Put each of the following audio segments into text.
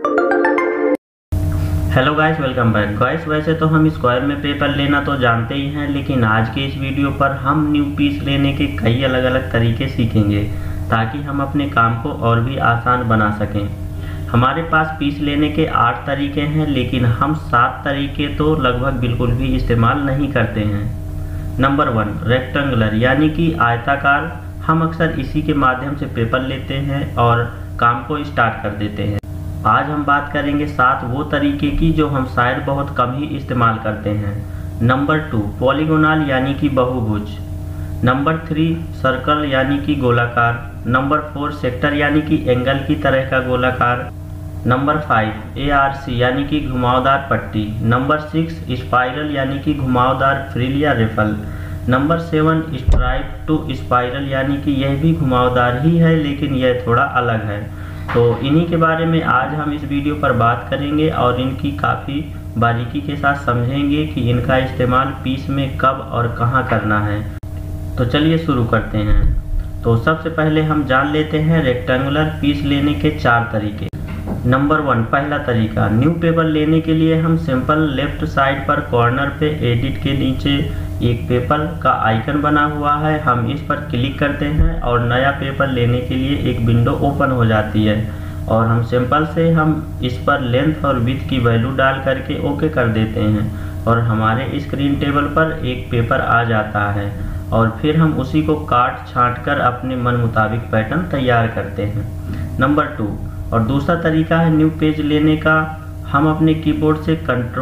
Hello guys, welcome back. Guys वैसे तो हम स्क्वायर में पेपर लेना तो जानते ही हैं, लेकिन आज के इस वीडियो पर हम न्यू पीस लेने के कई अलग अलग तरीके सीखेंगे ताकि हम अपने काम को और भी आसान बना सकें। हमारे पास पीस लेने के 8 तरीके हैं, लेकिन हम 7 तरीके तो लगभग बिल्कुल भी इस्तेमाल नहीं करते हैं। नंबर 1, रेक्टेंगुलर यानी कि आयताकार। हम अक्सर इसी के माध्यम से पेपर लेते हैं और काम को स्टार्ट कर देते हैं। आज हम बात करेंगे 7 वो तरीके की जो हम शायद बहुत कम ही इस्तेमाल करते हैं। नंबर 2, पॉलीगोनल यानी कि बहुभुज। नंबर 3, सर्कल यानी कि गोलाकार। नंबर 4, सेक्टर यानी कि एंगल की तरह का गोलाकार। नंबर 5, ARC यानी कि घुमावदार पट्टी। नंबर 6, स्पाइरल यानी कि घुमावदार फ्रिल या ruffle. Number 7, stripe to spiral यानी कि यह भी घुमावदार ही है, लेकिन यह थोड़ा अलग है। तो इन्हीं के बारे में आज हम इस वीडियो पर बात करेंगे और इनकी काफ़ी बारीकी के साथ समझेंगे कि इनका इस्तेमाल पीस में कब और कहाँ करना है। तो चलिए शुरू करते हैं। तो सबसे पहले हम जान लेते हैं रेक्टेंगुलर पीस लेने के 4 तरीके। नंबर 1, पहला तरीका। न्यू पेपर लेने के लिए हम सिंपल लेफ्ट साइड पर कॉर्नर पे एडिट के नीचे एक पेपर का आइकन बना हुआ है, हम इस पर क्लिक करते हैं और नया पेपर लेने के लिए एक विंडो ओपन हो जाती है और हम सिंपल से हम इस पर लेंथ और विड्थ की वैल्यू डाल करके ओके कर देते हैं और हमारे स्क्रीन टेबल पर एक पेपर आ जाता है और फिर हम उसी को काट छांट कर अपने मन मुताबिक पैटर्न तैयार करते हैं। नंबर 2, और दूसरा तरीका है न्यू पेज लेने का। हम अपने कीबोर्ड से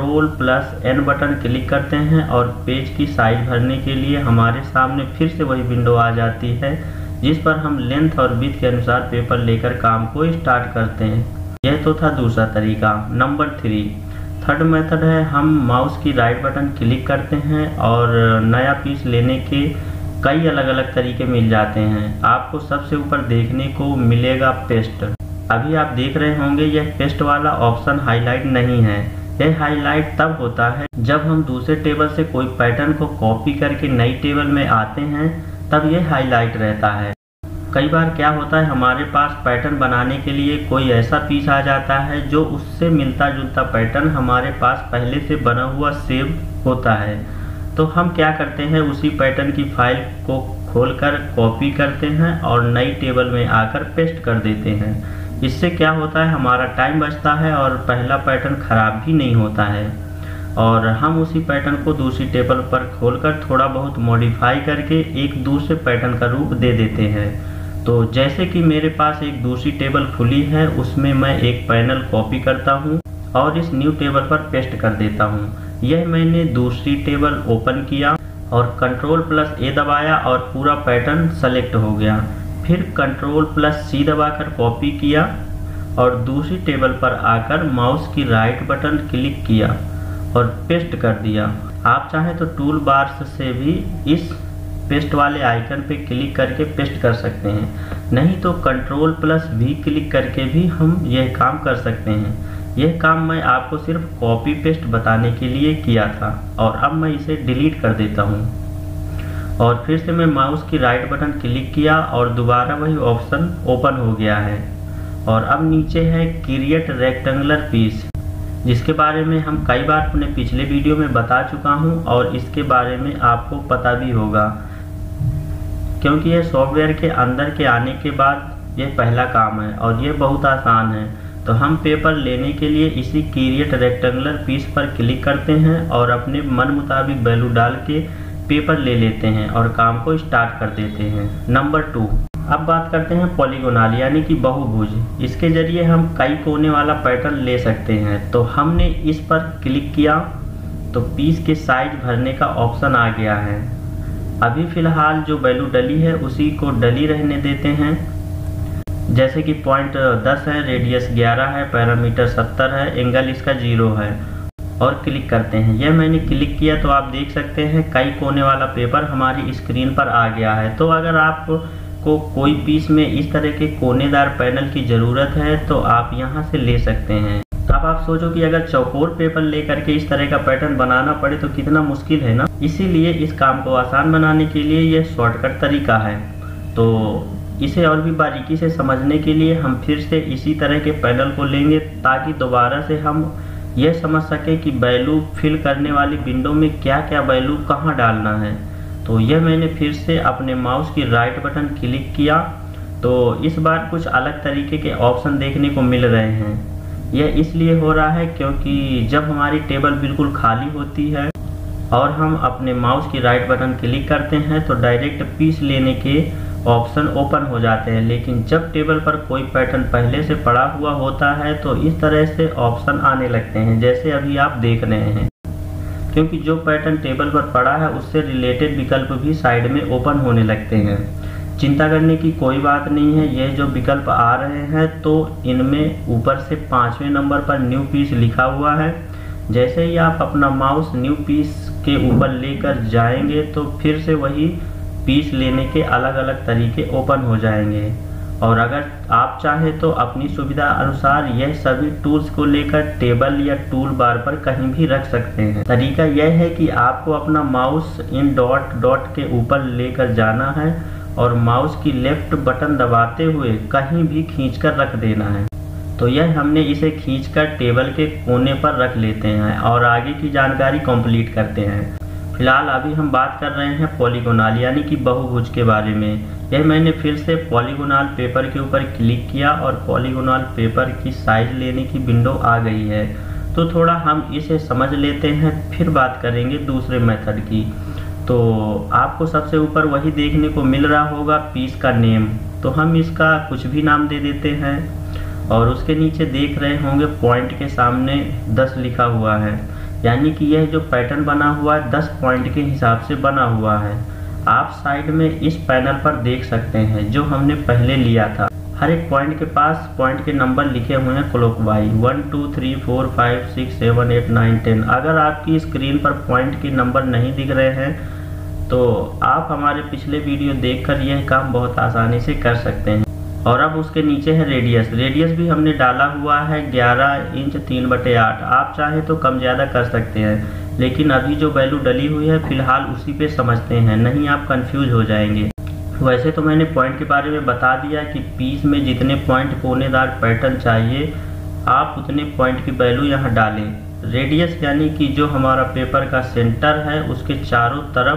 Ctrl+N बटन क्लिक करते हैं और पेज की साइज भरने के लिए हमारे सामने फिर से वही विंडो आ जाती है जिस पर हम लेंथ और विड्थ के अनुसार पेपर लेकर काम को स्टार्ट करते हैं। यह तो था दूसरा तरीका। नंबर 3, थर्ड मेथड है हम माउस की राइट बटन क्लिक करते हैं और नया पीस लेने के कई अलग अलग तरीके मिल जाते हैं। आपको सबसे ऊपर देखने को मिलेगा पेस्ट। अभी आप देख रहे होंगे यह पेस्ट वाला ऑप्शन हाईलाइट नहीं है। यह हाईलाइट तब होता है जब हम दूसरे टेबल से कोई पैटर्न को कॉपी करके नई टेबल में आते हैं, तब यह हाईलाइट रहता है। कई बार क्या होता है, हमारे पास पैटर्न बनाने के लिए कोई ऐसा पीस आ जाता है जो उससे मिलता जुलता पैटर्न हमारे पास पहले से बना हुआ सेव होता है। तो हम क्या करते हैं, उसी पैटर्न की फाइल को खोलकर कॉपी करते हैं और नई टेबल में आकर पेस्ट कर देते हैं। इससे क्या होता है, हमारा टाइम बचता है और पहला पैटर्न खराब भी नहीं होता है और हम उसी पैटर्न को दूसरी टेबल पर खोलकर थोड़ा बहुत मॉडिफाई करके एक दूसरे पैटर्न का रूप दे देते हैं। तो जैसे कि मेरे पास एक दूसरी टेबल खुली है, उसमें मैं एक पैनल कॉपी करता हूं और इस न्यू टेबल पर पेस्ट कर देता हूं। यह मैंने दूसरी टेबल ओपन किया और Ctrl+A दबाया और पूरा पैटर्न सेलेक्ट हो गया। फिर Ctrl+C दबाकर कॉपी किया और दूसरी टेबल पर आकर माउस की राइट बटन क्लिक किया और पेस्ट कर दिया। आप चाहें तो टूल बार से भी इस पेस्ट वाले आइकन पे क्लिक करके पेस्ट कर सकते हैं, नहीं तो Ctrl+V क्लिक करके भी हम यह काम कर सकते हैं। यह काम मैं आपको सिर्फ कॉपी पेस्ट बताने के लिए किया था और अब मैं इसे डिलीट कर देता हूँ और फिर से मैं माउस की राइट बटन क्लिक किया और दोबारा वही ऑप्शन ओपन हो गया है। और अब नीचे है क्रिएट रेक्टेंगुलर पीस, जिसके बारे में हम कई बार अपने पिछले वीडियो में बता चुका हूं और इसके बारे में आपको पता भी होगा, क्योंकि यह सॉफ्टवेयर के अंदर के आने के बाद यह पहला काम है और यह बहुत आसान है। तो हम पेपर लेने के लिए इसी क्रिएट रेक्टेंगुलर पीस पर क्लिक करते हैं और अपने मन मुताबिक वैल्यू डाल के पेपर ले लेते हैं और काम को स्टार्ट कर देते हैं। नंबर 2, अब बात करते हैं पॉलीगोनल यानी कि बहुभुज। इसके जरिए हम कई कोने वाला पैटर्न ले सकते हैं। तो हमने इस पर क्लिक किया तो पीस के साइज भरने का ऑप्शन आ गया है। अभी फिलहाल जो वैल्यू डली है उसी को डली रहने देते हैं, जैसे कि पॉइंट 10 है, रेडियस 11 है, पैरामीटर 70 है, एंगल इसका 0 है और क्लिक करते हैं। यह मैंने क्लिक किया तो आप देख सकते हैं कई कोने वाला पेपर हमारी स्क्रीन पर आ गया है। तो अगर आपको कोई पीस में इस तरह के कोनेदार पैनल की ज़रूरत है तो आप यहां से ले सकते हैं। अब आप सोचो कि अगर चौकोर पेपर लेकर के इस तरह का पैटर्न बनाना पड़े तो कितना मुश्किल है ना। इसीलिए इस काम को आसान बनाने के लिए यह शॉर्टकट तरीका है। तो इसे और भी बारीकी से समझने के लिए हम फिर से इसी तरह के पैनल को लेंगे ताकि दोबारा से हम यह समझ सकें कि वैल्यू फिल करने वाली विंडो में क्या क्या वैल्यू कहाँ डालना है। तो यह मैंने फिर से अपने माउस की राइट बटन क्लिक किया तो इस बार कुछ अलग तरीके के ऑप्शन देखने को मिल रहे हैं। यह इसलिए हो रहा है क्योंकि जब हमारी टेबल बिल्कुल खाली होती है और हम अपने माउस की राइट बटन क्लिक करते हैं तो डायरेक्ट पीस लेने के ऑप्शन ओपन हो जाते हैं, लेकिन जब टेबल पर कोई पैटर्न पहले से पड़ा हुआ होता है तो इस तरह से ऑप्शन आने लगते हैं जैसे अभी आप देख रहे हैं, क्योंकि जो पैटर्न टेबल पर पड़ा है उससे रिलेटेड विकल्प भी साइड में ओपन होने लगते हैं। चिंता करने की कोई बात नहीं है, यह जो विकल्प आ रहे हैं तो इनमें ऊपर से 5वें नंबर पर न्यू पीस लिखा हुआ है। जैसे ही आप अपना माउस न्यू पीस के ऊपर लेकर जाएंगे तो फिर से वही पीस लेने के अलग अलग तरीके ओपन हो जाएंगे और अगर आप चाहें तो अपनी सुविधा अनुसार यह सभी टूल्स को लेकर टेबल या टूल बार पर कहीं भी रख सकते हैं। तरीका यह है कि आपको अपना माउस इन डॉट डॉट के ऊपर लेकर जाना है और माउस की लेफ्ट बटन दबाते हुए कहीं भी खींचकर रख देना है। तो यह हमने इसे खींचकर टेबल के कोने पर रख लेते हैं और आगे की जानकारी कंप्लीट करते हैं। फिलहाल अभी हम बात कर रहे हैं पॉलीगोनल यानी कि बहुभुज के बारे में। यह मैंने फिर से पॉलीगोनल पेपर के ऊपर क्लिक किया और पॉलीगोनल पेपर की साइज लेने की विंडो आ गई है। तो थोड़ा हम इसे समझ लेते हैं, फिर बात करेंगे दूसरे मेथड की। तो आपको सबसे ऊपर वही देखने को मिल रहा होगा पीस का नेम, तो हम इसका कुछ भी नाम दे देते हैं और उसके नीचे देख रहे होंगे पॉइंट के सामने 10 लिखा हुआ है, यानी कि यह जो पैटर्न बना हुआ है 10 पॉइंट के हिसाब से बना हुआ है। आप साइड में इस पैनल पर देख सकते हैं जो हमने पहले लिया था। हर एक पॉइंट के पास पॉइंट के नंबर लिखे हुए हैं क्लॉकवाइज 1 2 3 4 5 6 7 8 9 10। अगर आपकी स्क्रीन पर पॉइंट के नंबर नहीं दिख रहे हैं तो आप हमारे पिछले वीडियो देखकर यह काम बहुत आसानी से कर सकते हैं। और अब उसके नीचे है रेडियस। रेडियस भी हमने डाला हुआ है 11 इंच 3/8। आप चाहे तो कम ज़्यादा कर सकते हैं, लेकिन अभी जो वैल्यू डली हुई है फिलहाल उसी पे समझते हैं, नहीं आप कंफ्यूज हो जाएंगे। वैसे तो मैंने पॉइंट के बारे में बता दिया कि पीस में जितने पॉइंट कोनेदार पैटर्न चाहिए आप उतने पॉइंट की वैल्यू यहाँ डालें। रेडियस यानी कि जो हमारा पेपर का सेंटर है उसके चारों तरफ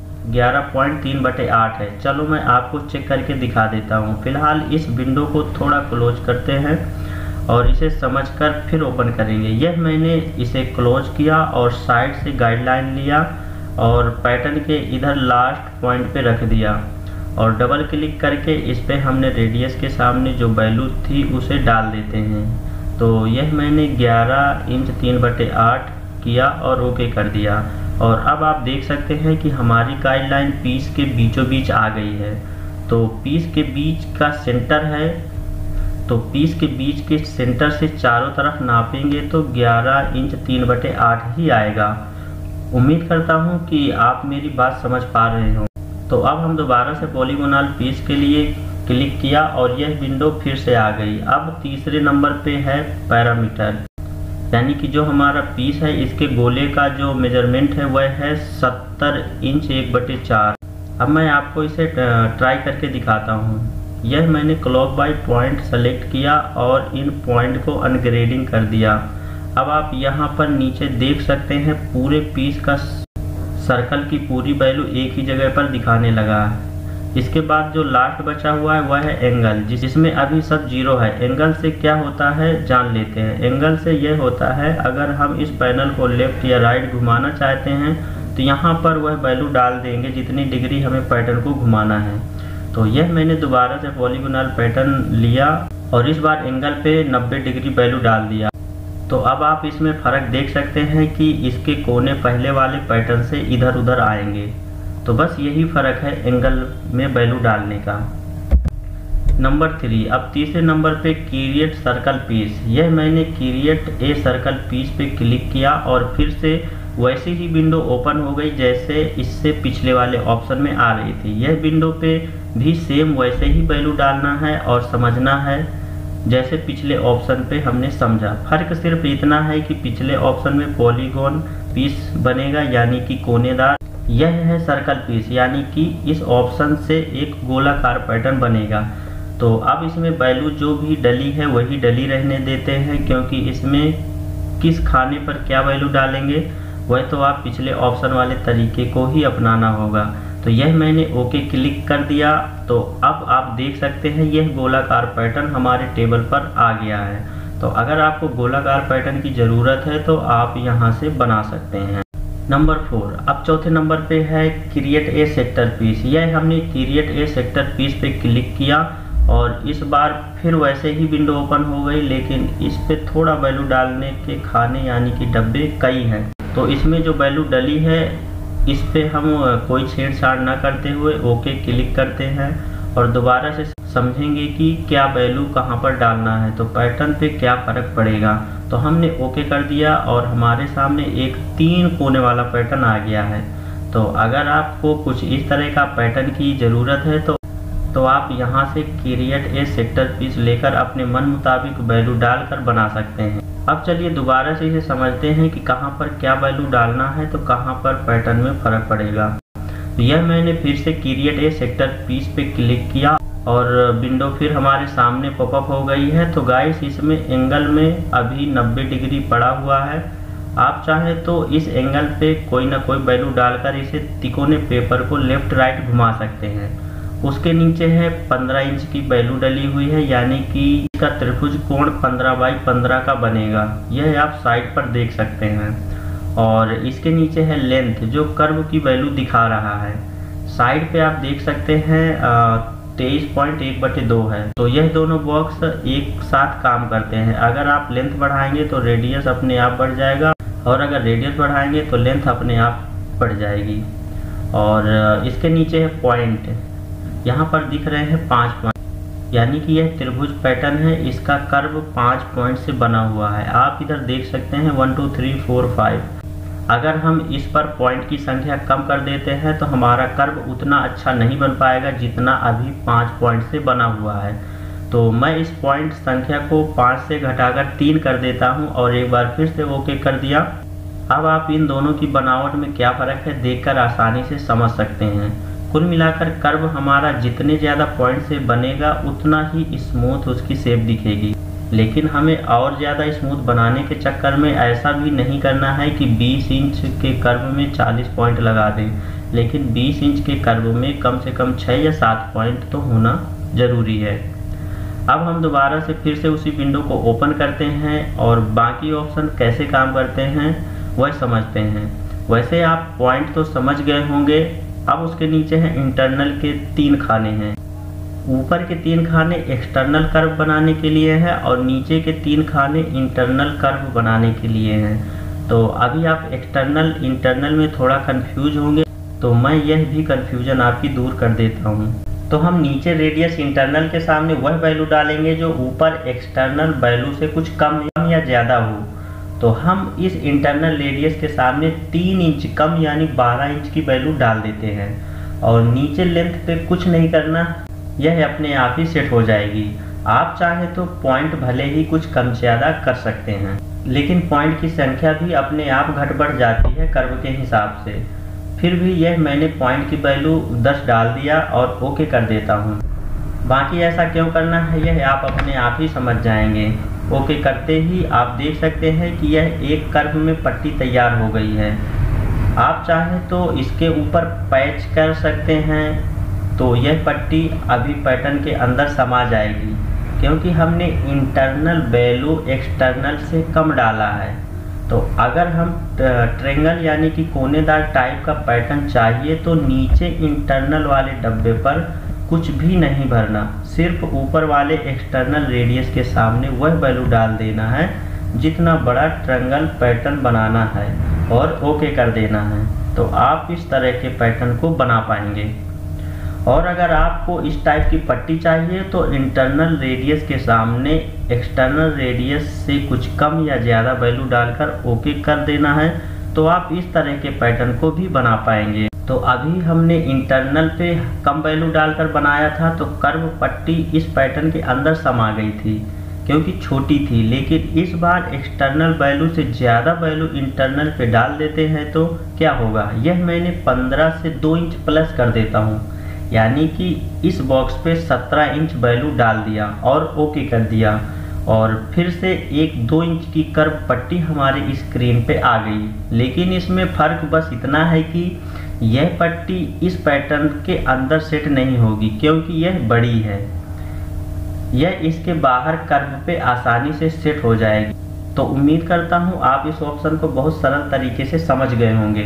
11.3/8 है। चलो मैं आपको चेक करके दिखा देता हूँ। फिलहाल इस विंडो को थोड़ा क्लोज करते हैं और इसे समझकर फिर ओपन करेंगे। यह मैंने इसे क्लोज किया और साइड से गाइडलाइन लिया और पैटर्न के इधर लास्ट पॉइंट पे रख दिया और डबल क्लिक करके इस पे हमने रेडियस के सामने जो वैल्यू थी उसे डाल देते हैं। तो यह मैंने 11 इंच 3/8 किया और ओके कर दिया और अब आप देख सकते हैं कि हमारी गाइडलाइन पीस के बीचों बीच आ गई है। तो पीस के बीच का सेंटर है, तो पीस के बीच के सेंटर से चारों तरफ नापेंगे तो 11 इंच 3/8 ही आएगा। उम्मीद करता हूं कि आप मेरी बात समझ पा रहे हो। तो अब हम दोबारा से पॉलीगोनल पीस के लिए क्लिक किया और यह विंडो फिर से आ गई। अब तीसरे नंबर पे है पैरामीटर, यानी कि जो हमारा पीस है इसके गोले का जो मेजरमेंट है वह है 70 इंच 1/4। अब मैं आपको इसे ट्राई करके दिखाता हूँ। यह मैंने क्लॉकवाइज पॉइंट सेलेक्ट किया और इन पॉइंट को अनग्रेडिंग कर दिया। अब आप यहाँ पर नीचे देख सकते हैं पूरे पीस का सर्कल की पूरी वैल्यू एक ही जगह पर दिखाने लगा है। इसके बाद जो लास्ट बचा हुआ है वह है एंगल, जिसमें अभी सब 0 है। एंगल से क्या होता है जान लेते हैं। एंगल से यह होता है अगर हम इस पैनल को लेफ्ट या राइट घुमाना चाहते हैं तो यहाँ पर वह वैल्यू डाल देंगे जितनी डिग्री हमें पैटर्न को घुमाना है। तो यह मैंने दोबारा से पॉलीगोनल पैटर्न लिया और इस बार एंगल पे 90 डिग्री वैल्यू डाल दिया। तो अब आप इसमें फ़र्क देख सकते हैं कि इसके कोने पहले वाले पैटर्न से इधर उधर आएंगे। तो बस यही फ़र्क है एंगल में वैल्यू डालने का। नंबर 3, अब तीसरे नंबर पे क्रिएट सर्कल पीस। यह मैंने क्रिएट ए सर्कल पीस पे क्लिक किया और फिर से वैसी ही विंडो ओपन हो गई जैसे इससे पिछले वाले ऑप्शन में आ रही थी। यह विंडो पे भी सेम वैसे ही वैल्यू डालना है और समझना है जैसे पिछले ऑप्शन पे हमने समझा। फ़र्क सिर्फ इतना है कि पिछले ऑप्शन में पॉलीगॉन पीस बनेगा यानी कि कोनेदार, यह है सर्कल पीस यानी कि इस ऑप्शन से एक गोलाकार पैटर्न बनेगा। तो अब इसमें वैल्यू जो भी डली है वही डली रहने देते हैं, क्योंकि इसमें किस खाने पर क्या वैल्यू डालेंगे वह तो आप पिछले ऑप्शन वाले तरीके को ही अपनाना होगा। तो यह मैंने ओके क्लिक कर दिया। तो अब आप देख सकते हैं यह गोलाकार पैटर्न हमारे टेबल पर आ गया है। तो अगर आपको गोलाकार पैटर्न की ज़रूरत है तो आप यहाँ से बना सकते हैं। नंबर 4, अब चौथे नंबर पे है क्रिएट ए सेक्टर पीस। यह हमने क्रिएट ए सेक्टर पीस पे क्लिक किया और इस बार फिर वैसे ही विंडो ओपन हो गई, लेकिन इस पे थोड़ा वैल्यू डालने के खाने यानी कि डब्बे कई हैं। तो इसमें जो वैल्यू डली है इस पे हम कोई छेड़छाड़ ना करते हुए ओके क्लिक करते हैं और दोबारा से समझेंगे कि क्या वैल्यू कहाँ पर डालना है, तो पैटर्न पे क्या फ़र्क पड़ेगा। तो हमने ओके कर दिया और हमारे सामने एक 3 कोने वाला पैटर्न आ गया है। तो अगर आपको कुछ इस तरह का पैटर्न की ज़रूरत है तो आप यहाँ से क्रिएट ए सेक्टर पीस लेकर अपने मन मुताबिक वैल्यू डालकर बना सकते हैं। अब चलिए दोबारा से इसे समझते हैं कि कहाँ पर क्या वैल्यू डालना है तो कहाँ पर पैटर्न में फ़र्क पड़ेगा। तो यह मैंने फिर से क्रिएट ए सेक्टर पीस पे क्लिक किया और विंडो फिर हमारे सामने पॉपअप हो गई है। तो गाइस इसमें एंगल में अभी 90 डिग्री पड़ा हुआ है। आप चाहे तो इस एंगल पे कोई ना कोई वैल्यू डालकर इसे तिकोने पेपर को लेफ्ट राइट घुमा सकते हैं। उसके नीचे है 15 इंच की वैल्यू डली हुई है, यानी कि इसका त्रिभुज कोण 15 बाई 15 का बनेगा। यह आप साइड पर देख सकते हैं। और इसके नीचे है लेंथ, जो कर्व की वैल्यू दिखा रहा है। साइड पे आप देख सकते हैं 23.1/2 है। तो यह दोनों बॉक्स एक साथ काम करते हैं। अगर आप लेंथ बढ़ाएंगे तो रेडियस अपने आप बढ़ जाएगा और अगर रेडियस बढ़ाएंगे तो लेंथ अपने आप बढ़ जाएगी। और इसके नीचे है पॉइंट, यहाँ पर दिख रहे हैं 5 पॉइंट, यानी कि यह त्रिभुज पैटर्न है। इसका कर्व 5 पॉइंट से बना हुआ है। आप इधर देख सकते हैं 1 2 3 4 5। अगर हम इस पर पॉइंट की संख्या कम कर देते हैं तो हमारा कर्व उतना अच्छा नहीं बन पाएगा जितना अभी 5 पॉइंट से बना हुआ है। तो मैं इस पॉइंट संख्या को 5 से घटाकर 3 कर देता हूँ और एक बार फिर से ओके कर दिया। अब आप इन दोनों की बनावट में क्या फ़र्क है देखकर आसानी से समझ सकते हैं। कुल मिलाकर कर्व हमारा जितने ज़्यादा पॉइंट से बनेगा उतना ही स्मूथ उसकी शेप दिखेगी। लेकिन हमें और ज़्यादा स्मूथ बनाने के चक्कर में ऐसा भी नहीं करना है कि 20 इंच के कर्व में 40 पॉइंट लगा दें, लेकिन 20 इंच के कर्व में कम से कम 6 या 7 पॉइंट तो होना ज़रूरी है। अब हम दोबारा से फिर से उसी विंडो को ओपन करते हैं और बाकी ऑप्शन कैसे काम करते हैं वह समझते हैं। वैसे आप पॉइंट तो समझ गए होंगे। अब उसके नीचे हैं इंटरनल के 3 खाने हैं। ऊपर के 3 खाने एक्सटर्नल कर्व बनाने के लिए हैं और नीचे के 3 खाने इंटरनल कर्व बनाने के लिए हैं। तो अभी आप एक्सटर्नल इंटरनल में थोड़ा कंफ्यूज होंगे, तो मैं यह भी कंफ्यूजन आपकी दूर कर देता हूँ। तो हम नीचे रेडियस इंटरनल के सामने वह वैल्यू डालेंगे जो ऊपर एक्सटर्नल वैल्यू से कुछ कम या ज़्यादा हो। तो हम इस इंटरनल रेडियस के सामने 3 इंच कम यानी 12 इंच की वैल्यू डाल देते हैं और नीचे लेंथ पे कुछ नहीं करना, यह अपने आप ही सेट हो जाएगी। आप चाहे तो पॉइंट भले ही कुछ कम ज़्यादा कर सकते हैं, लेकिन पॉइंट की संख्या भी अपने आप घट बढ़ जाती है कर्व के हिसाब से। फिर भी यह मैंने पॉइंट की वैल्यू 10 डाल दिया और ओके कर देता हूँ। बाकी ऐसा क्यों करना है यह आप अपने आप ही समझ जाएंगे। ओके करते ही आप देख सकते हैं कि यह एक कर्व में पट्टी तैयार हो गई है। आप चाहें तो इसके ऊपर पैच कर सकते हैं, तो यह पट्टी अभी पैटर्न के अंदर समा जाएगी, क्योंकि हमने इंटरनल वैल्यू एक्सटर्नल से कम डाला है। तो अगर हम ट्रेंगल यानी कि कोनेदार टाइप का पैटर्न चाहिए तो नीचे इंटरनल वाले डब्बे पर कुछ भी नहीं भरना, सिर्फ ऊपर वाले एक्सटर्नल रेडियस के सामने वह वैल्यू डाल देना है जितना बड़ा ट्रायंगल पैटर्न बनाना है और ओके कर देना है। तो आप इस तरह के पैटर्न को बना पाएंगे। और अगर आपको इस टाइप की पट्टी चाहिए तो इंटरनल रेडियस के सामने एक्सटर्नल रेडियस से कुछ कम या ज़्यादा वैल्यू डालकर ओके कर देना है, तो आप इस तरह के पैटर्न को भी बना पाएंगे। तो अभी हमने इंटरनल पे कम वैल्यू डालकर बनाया था, तो कर्व पट्टी इस पैटर्न के अंदर समा गई थी क्योंकि छोटी थी। लेकिन इस बार एक्सटर्नल वैल्यू से ज़्यादा वैल्यू इंटरनल पे डाल देते हैं तो क्या होगा, यह मैंने 15 से 2 इंच प्लस कर देता हूँ। यानी कि इस बॉक्स पे 17 इंच वैल्यू डाल दिया और ओके कर दिया, और फिर से 1-2 इंच की कर्व पट्टी हमारे स्क्रीन पे आ गई। लेकिन इसमें फ़र्क बस इतना है कि यह पट्टी इस पैटर्न के अंदर सेट नहीं होगी क्योंकि यह बड़ी है, यह इसके बाहर कर्व पे आसानी से सेट हो जाएगी। तो उम्मीद करता हूँ आप इस ऑप्शन को बहुत सरल तरीके से समझ गए होंगे।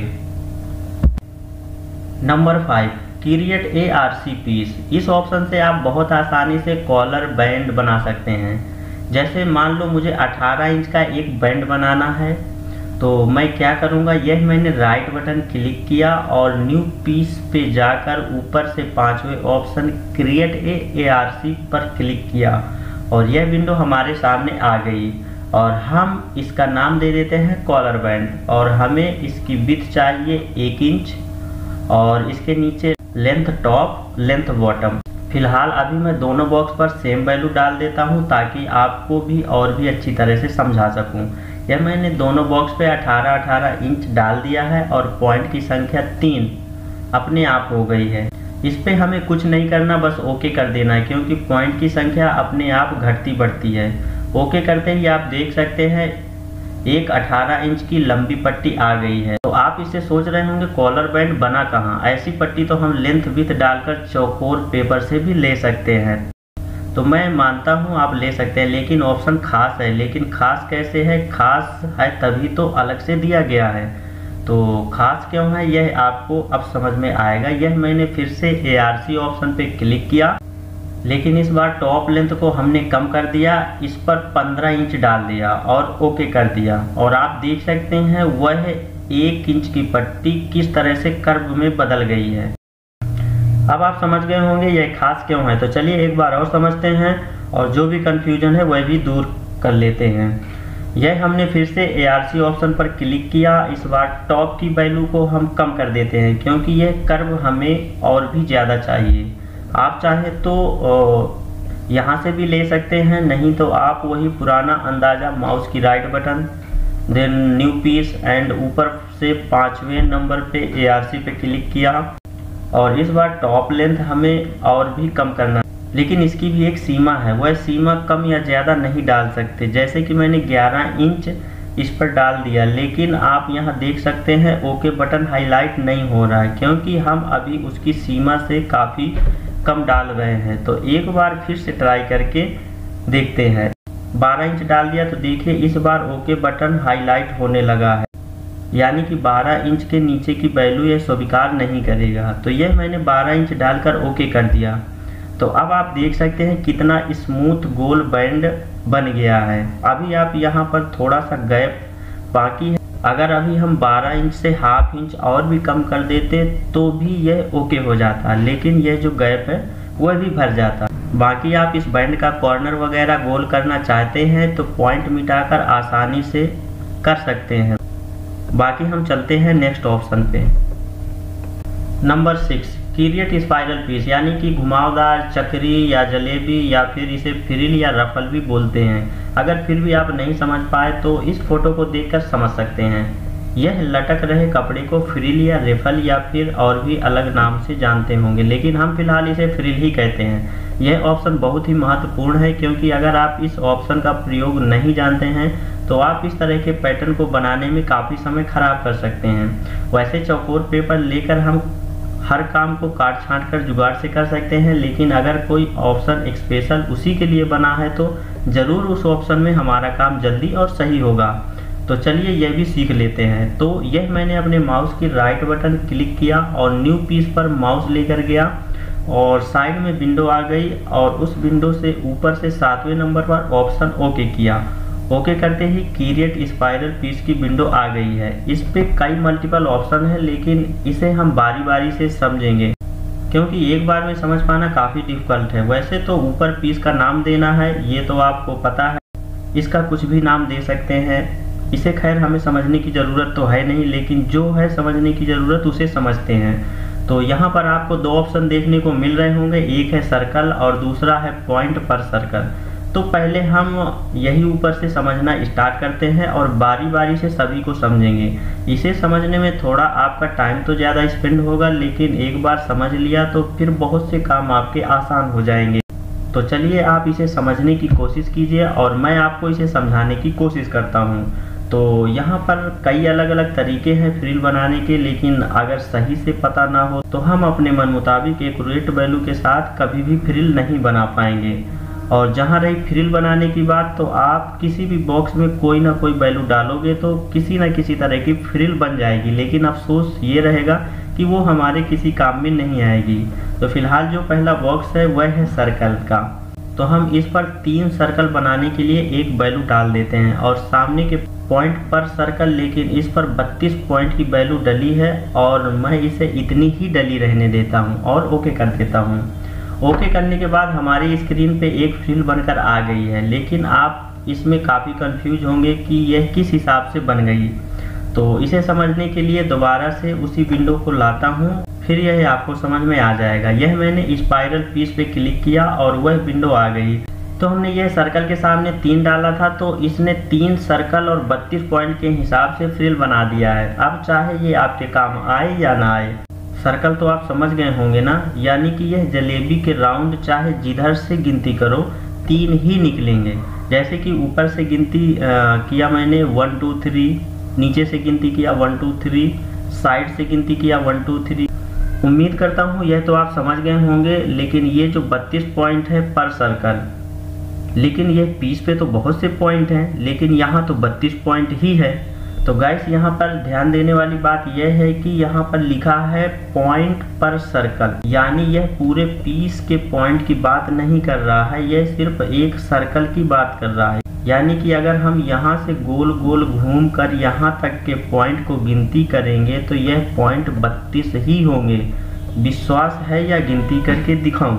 Number 5, create ARC piece. इस ऑप्शन से आप बहुत आसानी से कॉलर बैंड बना सकते हैं। जैसे मान लो मुझे 18 इंच का एक बैंड बनाना है, तो मैं क्या करूँगा, यह मैंने राइट बटन क्लिक किया और न्यू पीस पे जाकर ऊपर से 5वें ऑप्शन क्रिएट ARC पर क्लिक किया और यह विंडो हमारे सामने आ गई। और हम इसका नाम दे देते हैं कॉलर बैंड, और हमें इसकी विड्थ चाहिए 1 इंच और इसके नीचे लेंथ टॉप लेंथ बॉटम। फिलहाल अभी मैं दोनों बॉक्स पर सेम वैल्यू डाल देता हूं ताकि आपको भी और भी अच्छी तरह से समझा सकूं। यह मैंने दोनों बॉक्स पे 18-18 इंच डाल दिया है और पॉइंट की संख्या 3 अपने आप हो गई है। इस पे हमें कुछ नहीं करना, बस ओके कर देना है क्योंकि पॉइंट की संख्या अपने आप घटती बढ़ती है। ओके करते ही आप देख सकते हैं एक 18 इंच की लंबी पट्टी आ गई है। तो आप इससे सोच रहे होंगे कॉलर बैंड बना कहाँ, ऐसी पट्टी तो हम लेंथ विड्थ डालकर चौकोर पेपर से भी ले सकते हैं। तो मैं मानता हूँ आप ले सकते हैं, लेकिन ऑप्शन खास है। लेकिन खास कैसे है, खास है तभी तो अलग से दिया गया है। तो खास क्यों है यह आपको अब समझ में आएगा। यह मैंने फिर से ARC ऑप्शन पे क्लिक किया, लेकिन इस बार टॉप लेंथ को हमने कम कर दिया, इस पर 15 इंच डाल दिया और ओके कर दिया। और आप देख सकते हैं वह 1 इंच की पट्टी किस तरह से कर्व में बदल गई है। अब आप समझ गए होंगे यह खास क्यों है। तो चलिए एक बार और समझते हैं और जो भी कंफ्यूजन है वह भी दूर कर लेते हैं। यह हमने फिर से ARC ऑप्शन पर क्लिक किया, इस बार टॉप की वैल्यू को हम कम कर देते हैं क्योंकि यह कर्व हमें और भी ज़्यादा चाहिए। आप चाहे तो यहाँ से भी ले सकते हैं, नहीं तो आप वही पुराना अंदाज़ा माउस की right button then new piece and ऊपर से 5वें नंबर पे ARC पे क्लिक किया और इस बार टॉप लेंथ हमें और भी कम करना, लेकिन इसकी भी एक सीमा है। वह सीमा कम या ज़्यादा नहीं डाल सकते। जैसे कि मैंने 11 इंच इस पर डाल दिया, लेकिन आप यहाँ देख सकते हैं ओके बटन हाईलाइट नहीं हो रहा है क्योंकि हम अभी उसकी सीमा से काफ़ी कम डाल रहे हैं। तो एक बार फिर से ट्राई करके देखते हैं। 12 इंच डाल दिया तो देखिए इस बार ओके बटन हाईलाइट होने लगा है, यानी कि 12 इंच के नीचे की वैल्यू यह स्वीकार नहीं करेगा। तो यह मैंने 12 इंच डालकर ओके कर दिया। तो अब आप देख सकते हैं कितना स्मूथ गोल बैंड बन गया है। अभी आप यहाँ पर थोड़ा सा गैप बाकी है, अगर अभी हम 12 इंच से ½ इंच और भी कम कर देते तो भी यह ओके हो जाता, लेकिन यह जो गैप है वह भी भर जाता। बाकी आप इस बैंड का कॉर्नर वगैरह गोल करना चाहते हैं तो पॉइंट मिटाकर आसानी से कर सकते हैं। बाकी हम चलते हैं नेक्स्ट ऑप्शन पे। नंबर 6, क्रिएट स्पाइरल पीस, यानी कि घुमावदार चक्री या जलेबी या फिर इसे फ्रिल या रफल भी बोलते हैं। अगर फिर भी आप नहीं समझ पाए तो इस फोटो को देखकर समझ सकते हैं। यह लटक रहे कपड़े को फ्रिल या रिफल या फिर और भी अलग नाम से जानते होंगे, लेकिन हम फिलहाल इसे फ्रिल ही कहते हैं। यह ऑप्शन बहुत ही महत्वपूर्ण है क्योंकि अगर आप इस ऑप्शन का प्रयोग नहीं जानते हैं तो आप इस तरह के पैटर्न को बनाने में काफ़ी समय खराब कर सकते हैं। वैसे चौकोर पेपर लेकर हम हर काम को काट छांट कर जुगाड़ से कर सकते हैं, लेकिन अगर कोई ऑप्शन स्पेशल उसी के लिए बना है तो ज़रूर उस ऑप्शन में हमारा काम जल्दी और सही होगा। तो चलिए यह भी सीख लेते हैं। तो यह मैंने अपने माउस की राइट बटन क्लिक किया और न्यू पीस पर माउस लेकर गया और साइड में विंडो आ गई और उस विंडो से ऊपर से 7वें नंबर पर ऑप्शन ओके किया। ओके करते ही क्रिएट स्पाइरल पीस की विंडो आ गई है। इस पे कई मल्टीपल ऑप्शन है, लेकिन इसे हम बारी बारी से समझेंगे क्योंकि एक बार में समझ पाना काफ़ी डिफिकल्ट है। वैसे तो ऊपर पीस का नाम देना है, ये तो आपको पता है। इसका कुछ भी नाम दे सकते हैं, इसे खैर हमें समझने की ज़रूरत तो है नहीं, लेकिन जो है समझने की ज़रूरत उसे समझते हैं। तो यहाँ पर आपको 2 ऑप्शन देखने को मिल रहे होंगे, एक है सर्कल और दूसरा है पॉइंट पर सर्कल। तो पहले हम यही ऊपर से समझना स्टार्ट करते हैं और बारी बारी से सभी को समझेंगे। इसे समझने में थोड़ा आपका टाइम तो ज़्यादा स्पेंड होगा, लेकिन एक बार समझ लिया तो फिर बहुत से काम आपके आसान हो जाएंगे। तो चलिए आप इसे समझने की कोशिश कीजिए और मैं आपको इसे समझाने की कोशिश करता हूँ। तो यहाँ पर कई अलग अलग तरीके हैं फ्रिल बनाने के, लेकिन अगर सही से पता ना हो तो हम अपने मन मुताबिक एक्यूरेट वैल्यू के साथ कभी भी फ्रिल नहीं बना पाएंगे। और जहाँ रही फ्रिल बनाने की बात, तो आप किसी भी बॉक्स में कोई ना कोई वैल्यू डालोगे तो किसी न किसी तरह की फ्रिल बन जाएगी, लेकिन अफसोस ये रहेगा कि वो हमारे किसी काम में नहीं आएगी। तो फिलहाल जो पहला बॉक्स है वह है सर्कल का। तो हम इस पर 3 सर्कल बनाने के लिए एक वैल्यू डाल देते हैं और सामने के पॉइंट पर सर्कल, लेकिन इस पर 32 पॉइंट की वैल्यू डली है और मैं इसे इतनी ही डली रहने देता हूँ और ओके कर देता हूँ। ओके करने के बाद हमारी स्क्रीन पे एक फ्रिल बनकर आ गई है, लेकिन आप इसमें काफ़ी कंफ्यूज होंगे कि यह किस हिसाब से बन गई। तो इसे समझने के लिए दोबारा से उसी विंडो को लाता हूँ, फिर यह आपको समझ में आ जाएगा। यह मैंने स्पाइरल पीस पे क्लिक किया और वह विंडो आ गई। तो हमने यह सर्कल के सामने 3 डाला था, तो इसने 3 सर्कल और 32 पॉइंट के हिसाब से फ्रिल बना दिया है। अब चाहे ये आपके काम आए या ना आए। सर्कल तो आप समझ गए होंगे ना, यानी कि यह जलेबी के राउंड चाहे जिधर से गिनती करो 3 ही निकलेंगे। जैसे कि ऊपर से गिनती किया मैंने 1 2 3, नीचे से गिनती किया 1 2 3, साइड से गिनती किया 1 2 3। उम्मीद करता हूँ यह तो आप समझ गए होंगे। लेकिन ये जो 32 पॉइंट है पर सर्कल, लेकिन यह पीस पे तो बहुत से पॉइंट हैं, लेकिन यहाँ तो 32 पॉइंट ही है। तो गाइस यहाँ पर ध्यान देने वाली बात यह है कि यहाँ पर लिखा है पॉइंट पर सर्कल, यानी यह पूरे पीस के पॉइंट की बात नहीं कर रहा है, यह सिर्फ एक सर्कल की बात कर रहा है। यानी कि अगर हम यहाँ से गोल गोल घूम कर यहाँ तक के पॉइंट को गिनती करेंगे तो यह पॉइंट 32 ही होंगे। विश्वास है या गिनती करके दिखाऊं?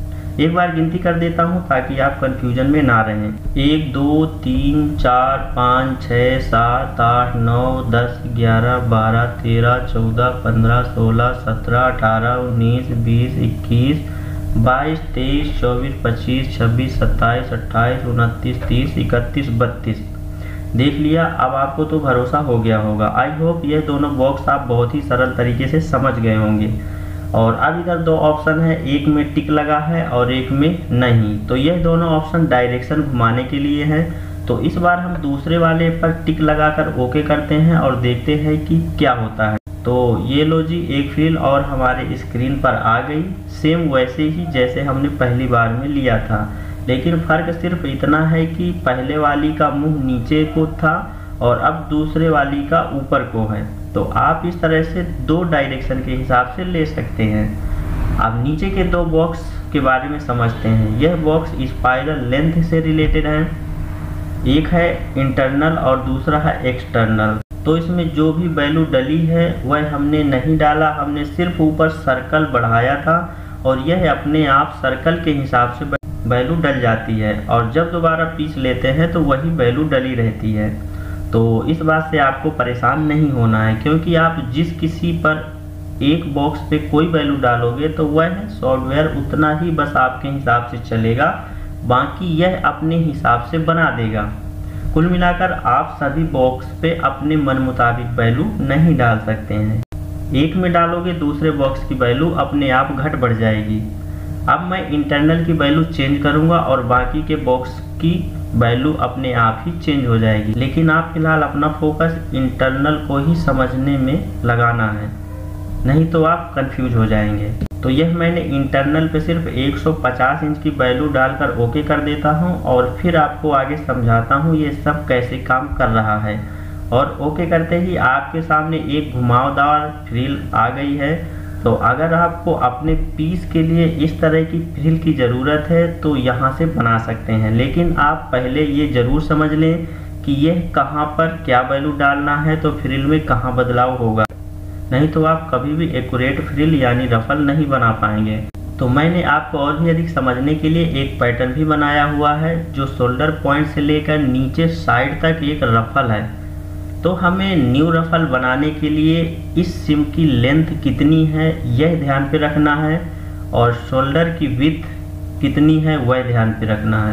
एक बार गिनती कर देता हूं ताकि आप कंफ्यूजन में ना रहें। 1 2 3 4 5 6 7 8 9 10 11 12 13 14 15 16 17 18 19 20 21 22 23 24 25 26 27 28 29 30 31 32। देख लिया, अब आपको तो भरोसा हो गया होगा। आई होप यह दोनों बॉक्स आप बहुत ही सरल तरीके से समझ गए होंगे। और अब इधर 2 ऑप्शन है, एक में टिक लगा है और एक में नहीं। तो यह दोनों ऑप्शन डायरेक्शन घुमाने के लिए हैं। तो इस बार हम दूसरे वाले पर टिक लगाकर ओके करते हैं और देखते हैं कि क्या होता है। तो ये लो जी, एक फ्रिल और हमारे स्क्रीन पर आ गई, सेम वैसे ही जैसे हमने पहली बार में लिया था। लेकिन फ़र्क सिर्फ इतना है कि पहले वाली का मुंह नीचे को था और अब दूसरे वाली का ऊपर को है। तो आप इस तरह से 2 डायरेक्शन के हिसाब से ले सकते हैं। अब नीचे के 2 बॉक्स के बारे में समझते हैं। यह बॉक्स स्पाइरल लेंथ से रिलेटेड है, एक है इंटरनल और दूसरा है एक्सटर्नल। तो इसमें जो भी वैल्यू डली है वह हमने नहीं डाला, हमने सिर्फ ऊपर सर्कल बढ़ाया था और यह अपने आप सर्कल के हिसाब से वैल्यू डल जाती है और जब दोबारा पीस लेते हैं तो वही वैल्यू डली रहती है। तो इस बात से आपको परेशान नहीं होना है, क्योंकि आप जिस किसी पर एक बॉक्स पे कोई वैल्यू डालोगे तो वह सॉफ्टवेयर उतना ही बस आपके हिसाब से चलेगा, बाकी यह अपने हिसाब से बना देगा। कुल मिलाकर आप सभी बॉक्स पे अपने मन मुताबिक वैल्यू नहीं डाल सकते हैं। एक में डालोगे दूसरे बॉक्स की वैल्यू अपने आप घट बढ़ जाएगी। अब मैं इंटरनल की वैल्यू चेंज करूंगा और बाकी के बॉक्स की वैल्यू अपने आप ही चेंज हो जाएगी। लेकिन आप फिलहाल अपना फोकस इंटरनल को ही समझने में लगाना है, नहीं तो आप कंफ्यूज हो जाएंगे। तो यह मैंने इंटरनल पे सिर्फ 150 इंच की वैल्यू डालकर ओके कर देता हूं और फिर आपको आगे समझाता हूं ये सब कैसे काम कर रहा है। और ओके करते ही आपके सामने एक घुमावदार फ्रिल आ गई है। तो अगर आपको अपने पीस के लिए इस तरह की फ्रिल की ज़रूरत है तो यहाँ से बना सकते हैं, लेकिन आप पहले ये ज़रूर समझ लें कि यह कहाँ पर क्या वैल्यू डालना है तो फ्रिल में कहाँ बदलाव होगा, नहीं तो आप कभी भी एक्यूरेट फ्रिल यानी रफल नहीं बना पाएंगे। तो मैंने आपको और भी अधिक समझने के लिए एक पैटर्न भी बनाया हुआ है जो शोल्डर पॉइंट से लेकर नीचे साइड तक एक रफल है। तो हमें न्यू रफल बनाने के लिए इस सिम की लेंथ कितनी है यह ध्यान पे रखना है और शोल्डर की विड्थ कितनी है वह ध्यान पे रखना है।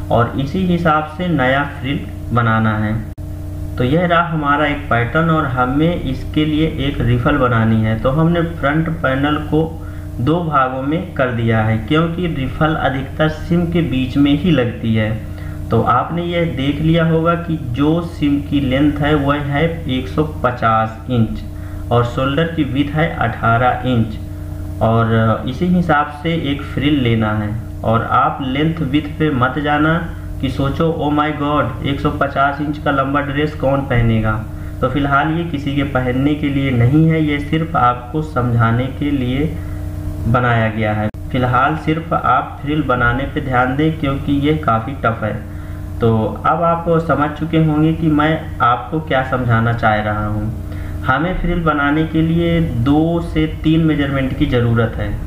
और इसी हिसाब से नया फ्रिल बनाना है। तो यह रहा हमारा एक पैटर्न और हमें इसके लिए एक रिफल बनानी है। तो हमने फ्रंट पैनल को 2 भागों में कर दिया है, क्योंकि रिफल अधिकतर सिम के बीच में ही लगती है। तो आपने यह देख लिया होगा कि जो सिम की लेंथ है वह है 150 इंच और शोल्डर की विड्थ है 18 इंच, और इसी हिसाब से एक फ्रिल लेना है। और आप लेंथ विड्थ पे मत जाना कि सोचो ओ माय गॉड 150 इंच का लंबा ड्रेस कौन पहनेगा। तो फिलहाल ये किसी के पहनने के लिए नहीं है, ये सिर्फ आपको समझाने के लिए बनाया गया है। फिलहाल सिर्फ आप फ्रिल बनाने पे ध्यान दें, क्योंकि ये काफ़ी टफ है। तो अब आप समझ चुके होंगे कि मैं आपको क्या समझाना चाह रहा हूँ। हमें फ्रिल बनाने के लिए 2 से 3 मेजरमेंट की ज़रूरत है।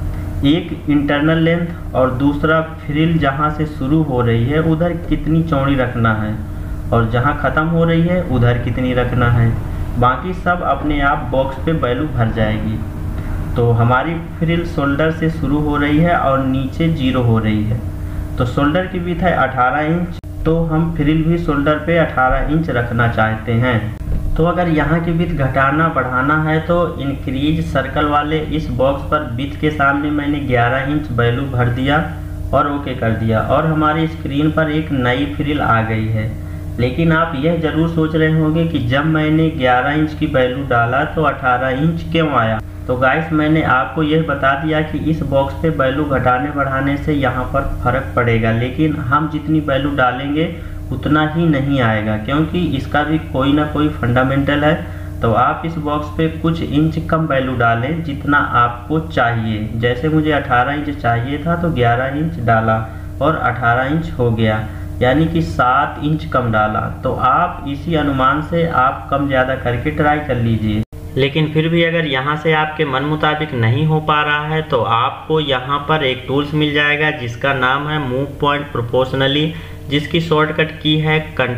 एक इंटरनल लेंथ और दूसरा फ्रिल जहाँ से शुरू हो रही है उधर कितनी चौड़ी रखना है और जहाँ ख़त्म हो रही है उधर कितनी रखना है। बाकी सब अपने आप बॉक्स पे वैल्यू भर जाएगी। तो हमारी फ्रिल शोल्डर से शुरू हो रही है और नीचे 0 हो रही है। तो शोल्डर की विड्थ है 18 इंच, तो हम फ्रिल भी शोल्डर पे 18 इंच रखना चाहते हैं। तो अगर यहाँ की विड्थ घटाना बढ़ाना है तो इंक्रीज सर्कल वाले इस बॉक्स पर विड्थ के सामने मैंने 11 इंच वैल्यू भर दिया और ओके कर दिया, और हमारी स्क्रीन पर एक नई फ्रिल आ गई है। लेकिन आप यह ज़रूर सोच रहे होंगे कि जब मैंने 11 इंच की वैल्यू डाला तो 18 इंच क्यों आया। तो गाइस मैंने आपको यह बता दिया कि इस बॉक्स पे वैल्यू घटाने बढ़ाने से यहाँ पर फ़र्क पड़ेगा, लेकिन हम जितनी वैल्यू डालेंगे उतना ही नहीं आएगा, क्योंकि इसका भी कोई ना कोई फंडामेंटल है। तो आप इस बॉक्स पे कुछ इंच कम वैल्यू डालें जितना आपको चाहिए। जैसे मुझे 18 इंच चाहिए था तो 11 इंच डाला और 18 इंच हो गया, यानी कि 7 इंच कम डाला। तो आप इसी अनुमान से आप कम ज़्यादा करके ट्राई कर लीजिए। लेकिन फिर भी अगर यहाँ से आपके मन मुताबिक नहीं हो पा रहा है तो आपको यहाँ पर एक टूल्स मिल जाएगा जिसका नाम है मूव पॉइंट प्रोपोर्शनली, जिसकी शॉर्टकट की है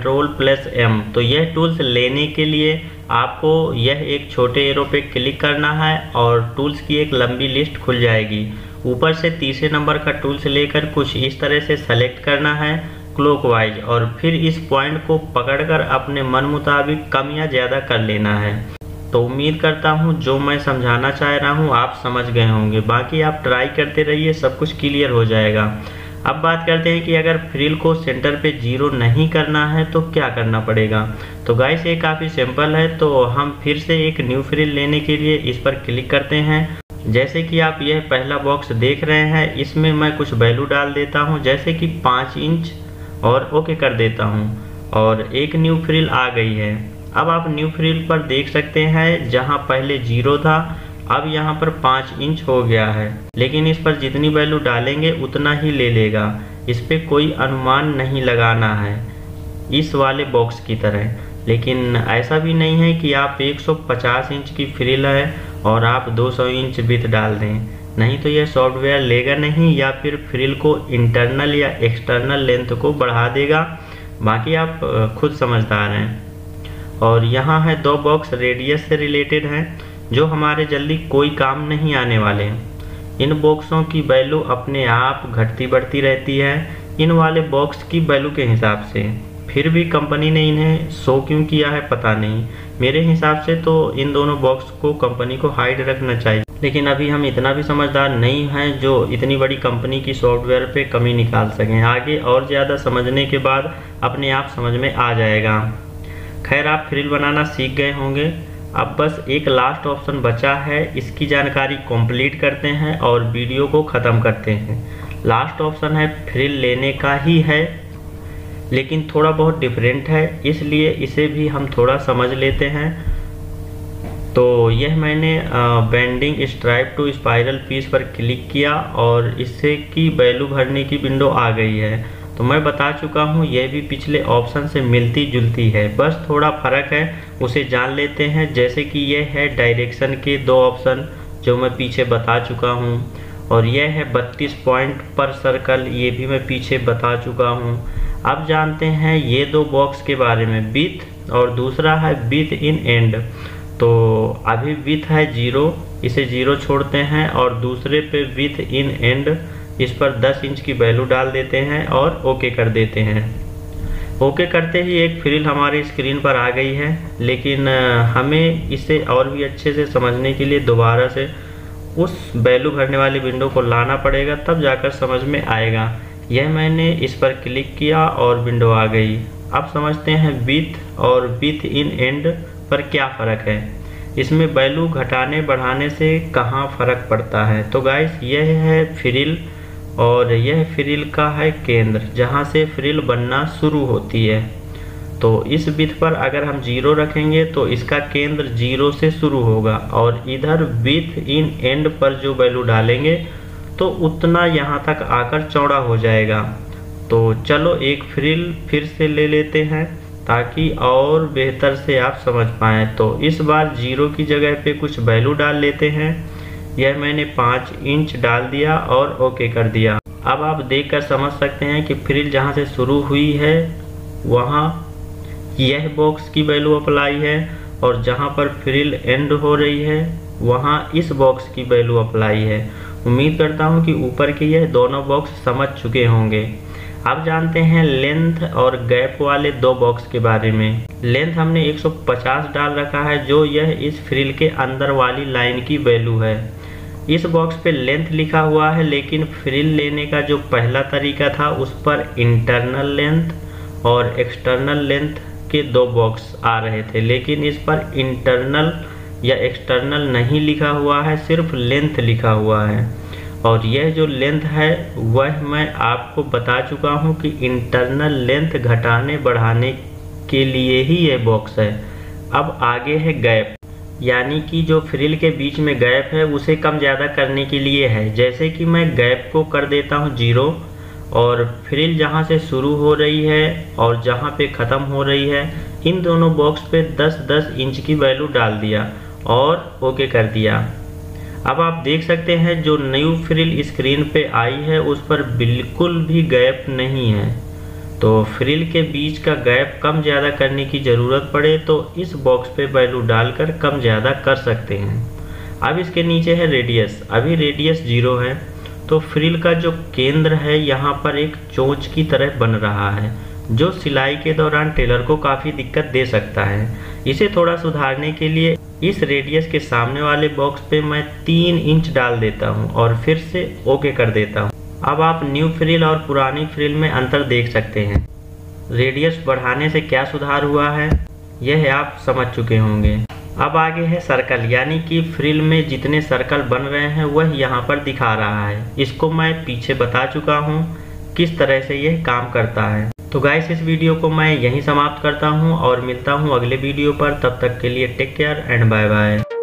Ctrl+M। तो यह टूल्स लेने के लिए आपको यह एक छोटे एरो पे क्लिक करना है और टूल्स की एक लंबी लिस्ट खुल जाएगी। ऊपर से तीसरे नंबर का टूल्स लेकर कुछ इस तरह से सेलेक्ट करना है क्लॉकवाइज, और फिर इस पॉइंट को पकड़कर अपने मन मुताबिक कम या ज़्यादा कर लेना है। तो उम्मीद करता हूँ जो मैं समझाना चाह रहा हूँ आप समझ गए होंगे। बाकी आप ट्राई करते रहिए, सब कुछ क्लियर हो जाएगा। अब बात करते हैं कि अगर फ्रिल को सेंटर पे 0 नहीं करना है तो क्या करना पड़ेगा। तो गाइस ये काफ़ी सिंपल है। तो हम फिर से एक न्यू फ्रिल लेने के लिए इस पर क्लिक करते हैं। जैसे कि आप यह पहला बॉक्स देख रहे हैं, इसमें मैं कुछ वैल्यू डाल देता हूँ, जैसे कि 5 इंच, और ओके कर देता हूँ और एक न्यू फ्रिल आ गई है। अब आप न्यू फ्रिल पर देख सकते हैं जहाँ पहले 0 था अब यहाँ पर 5 इंच हो गया है, लेकिन इस पर जितनी वैल्यू डालेंगे उतना ही ले लेगा। इस पे कोई अनुमान नहीं लगाना है इस वाले बॉक्स की तरह। लेकिन ऐसा भी नहीं है कि आप 150 इंच की फ्रिल है और आप 200 इंच विड्थ डाल दें, नहीं तो यह सॉफ्टवेयर लेगा नहीं, या फिर फ्रिल को इंटरनल या एक्सटर्नल लेंथ को बढ़ा देगा। बाकी आप खुद समझदार हैं। और यहाँ है 2 बॉक्स रेडियस से रिलेटेड हैं जो हमारे जल्दी कोई काम नहीं आने वाले हैं। इन बॉक्सों की वैल्यू अपने आप घटती बढ़ती रहती है इन वाले बॉक्स की वैल्यू के हिसाब से। फिर भी कंपनी ने इन्हें शो क्यों किया है पता नहीं। मेरे हिसाब से तो इन दोनों बॉक्स को कंपनी को हाइड रखना चाहिए, लेकिन अभी हम इतना भी समझदार नहीं हैं जो इतनी बड़ी कंपनी की सॉफ्टवेयर पे कमी निकाल सकें। आगे और ज़्यादा समझने के बाद अपने आप समझ में आ जाएगा। खैर आप फ्रिल बनाना सीख गए होंगे। अब बस एक लास्ट ऑप्शन बचा है, इसकी जानकारी कंप्लीट करते हैं और वीडियो को ख़त्म करते हैं। लास्ट ऑप्शन है फ्रिल लेने का ही है, लेकिन थोड़ा बहुत डिफरेंट है, इसलिए इसे भी हम थोड़ा समझ लेते हैं। तो यह मैंने bending stripe to spiral piece पर क्लिक किया और इससे की वैल्यू भरने की विंडो आ गई है। तो मैं बता चुका हूँ यह भी पिछले ऑप्शन से मिलती जुलती है, बस थोड़ा फ़र्क है, उसे जान लेते हैं। जैसे कि यह है डायरेक्शन के 2 ऑप्शन जो मैं पीछे बता चुका हूँ, और यह है 32 पॉइंट पर सर्कल, ये भी मैं पीछे बता चुका हूँ। अब जानते हैं ये 2 बॉक्स के बारे में, विड्थ और दूसरा है विड्थ इन एंड। तो अभी विड्थ है 0, इसे 0 छोड़ते हैं और दूसरे पे विड्थ इन एंड इस पर 10 इंच की वैल्यू डाल देते हैं और ओके कर देते हैं। ओके करते ही एक फ्रिल हमारी स्क्रीन पर आ गई है, लेकिन हमें इसे और भी अच्छे से समझने के लिए दोबारा से उस वैल्यू भरने वाली विंडो को लाना पड़ेगा, तब जाकर समझ में आएगा। यह मैंने इस पर क्लिक किया और विंडो आ गई। अब समझते हैं विथ और विथ इन एंड पर क्या फ़र्क है, इसमें वैल्यू घटाने बढ़ाने से कहाँ फ़र्क पड़ता है। तो गाइस यह है फ्रिल और यह फ्रिल का है केंद्र, जहाँ से फ्रिल बनना शुरू होती है। तो इस विथ पर अगर हम 0 रखेंगे तो इसका केंद्र 0 से शुरू होगा, और इधर विथ इन एंड पर जो वैल्यू डालेंगे तो उतना यहाँ तक आकर चौड़ा हो जाएगा। तो चलो एक फ्रिल फिर से ले लेते हैं ताकि और बेहतर से आप समझ पाएँ। तो इस बार 0 की जगह पे कुछ वैल्यू डाल लेते हैं। यह मैंने 5 इंच डाल दिया और ओके कर दिया। अब आप देखकर समझ सकते हैं कि फ्रिल जहाँ से शुरू हुई है वहाँ यह बॉक्स की वैल्यू अप्लाई है, और जहाँ पर फ्रिल एंड हो रही है वहाँ इस बॉक्स की वैल्यू अप्लाई है। उम्मीद करता हूँ कि ऊपर के यह दोनों बॉक्स समझ चुके होंगे। अब जानते हैं लेंथ और गैप वाले 2 बॉक्स के बारे में। लेंथ हमने 150 डाल रखा है, जो यह इस फ्रिल के अंदर वाली लाइन की वैल्यू है। इस बॉक्स पे लेंथ लिखा हुआ है, लेकिन फ्रिल लेने का जो पहला तरीका था उस पर इंटरनल लेंथ और एक्सटर्नल लेंथ के 2 बॉक्स आ रहे थे, लेकिन इस पर इंटरनल या एक्सटर्नल नहीं लिखा हुआ है, सिर्फ लेंथ लिखा हुआ है। और यह जो लेंथ है वह मैं आपको बता चुका हूं कि इंटरनल लेंथ घटाने बढ़ाने के लिए ही यह बॉक्स है। अब आगे है गैप, यानी कि जो फ्रिल के बीच में गैप है उसे कम ज़्यादा करने के लिए है। जैसे कि मैं गैप को कर देता हूं 0, और फ्रिल जहां से शुरू हो रही है और जहां पे ख़त्म हो रही है इन दोनों बॉक्स पे 10-10 इंच की वैल्यू डाल दिया और ओके कर दिया। अब आप देख सकते हैं जो न्यू फ्रिल स्क्रीन पे आई है उस पर बिल्कुल भी गैप नहीं है। तो फ्रिल के बीच का गैप कम ज़्यादा करने की ज़रूरत पड़े तो इस बॉक्स पे वैल्यू डालकर कम ज़्यादा कर सकते हैं। अब इसके नीचे है रेडियस। अभी रेडियस 0 है, तो फ्रिल का जो केंद्र है यहाँ पर एक चोंच की तरह बन रहा है, जो सिलाई के दौरान टेलर को काफ़ी दिक्कत दे सकता है। इसे थोड़ा सुधारने के लिए इस रेडियस के सामने वाले बॉक्स पे मैं 3 इंच डाल देता हूँ और फिर से ओके कर देता हूँ। अब आप न्यू फ्रिल और पुरानी फ्रिल में अंतर देख सकते हैं। रेडियस बढ़ाने से क्या सुधार हुआ है यह आप समझ चुके होंगे। अब आगे है सर्कल, यानी कि फ्रिल में जितने सर्कल बन रहे हैं वह यहाँ पर दिखा रहा है। इसको मैं पीछे बता चुका हूँ किस तरह से यह काम करता है। तो गाइस इस वीडियो को मैं यहीं समाप्त करता हूँ और मिलता हूँ अगले वीडियो पर। तब तक के लिए take care and bye bye.